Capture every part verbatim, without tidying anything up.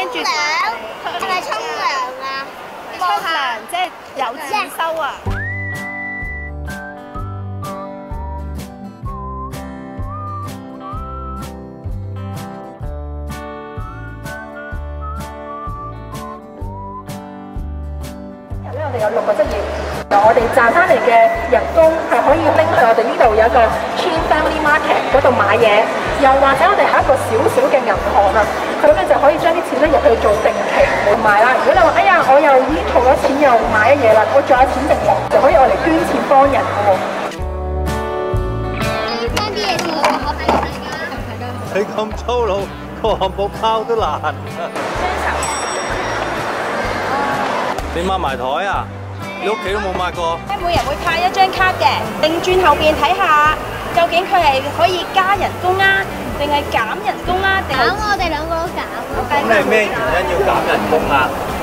住係咪沖涼啊？ 出糧，即係有錢收啊！ 咧我哋有六個職業，我哋賺翻嚟嘅人工係可以拎去我哋呢度有一個 Chin Family Market 嗰度買嘢，又或者我哋係一個小小嘅銀行啊，佢咧就可以將啲錢咧入去做定期買啦。如果你話哎呀我又已經儲咗錢又買咗嘢啦，我仲有錢剩喎，就可以我嚟捐錢幫人嘅喎。 聽啲嘢先，我睇大家。 你咁粗魯，個漢堡包都難。你抹埋台啊？你屋企都冇抹過？ 每人會派一張卡嘅，擰轉後邊睇下，究竟佢係可以加人工啊，定係減人工啊？定減我哋兩個都減。 咁你係咩原因要減人工啊？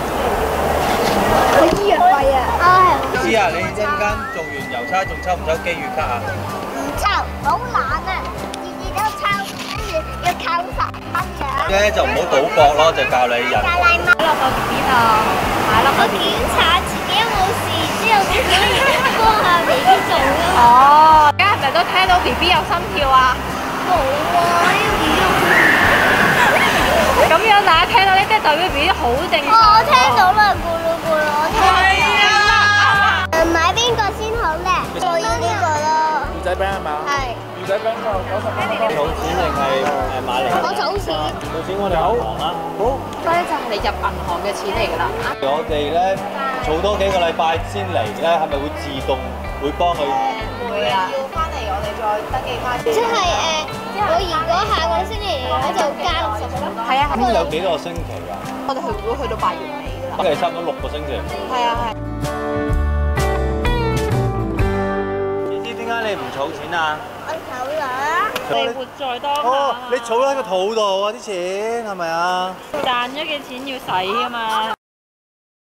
佢醫藥費啊！ 啊係。 知啊，你一陣間做完郵差仲抽唔抽機月卡啊？ 唔抽，好懶啊！次次都抽，跟住要扣十蚊嘅。 咧就唔好賭博咯，就教你人。 加拉媽落個 B B 度，買落我個 B B。 檢查自己有冇事，之後先可以幫下 B B 做咯。 哦，而家係咪都聽到 B B 有心跳啊？ 冇啊，呢個 B B 有心咁樣大家聽到呢，即係代表 B B 好正常。 我聽到啦，咕嚕咕嚕，我聽到。 係啊。 誒，買邊個先好咧？我要呢個咯。 魚仔餅係咪啊？ 係。 魚仔餅就九十蚊。儲錢定係誒買嚟？ 我儲錢。 儲錢我哋銀行啊。好。 所以就係你入銀行嘅錢嚟㗎啦。 我哋咧儲多幾個禮拜先嚟咧，係咪會自動會幫佢？ 會啊。要翻嚟我哋再登記翻。 即係誒，我如果下個星期嚟我就加六十蚊。 係啊， 咁有幾多個星期㗎？ 我哋去會去到八月尾㗎啦。 咁係差唔多六個星期。 係啊係。 知知點解你唔儲錢啊？ 我走啦。 你活在當哦， 下。 你儲喺個肚度啊啲錢係咪啊？ 賺咗嘅錢要使㗎嘛。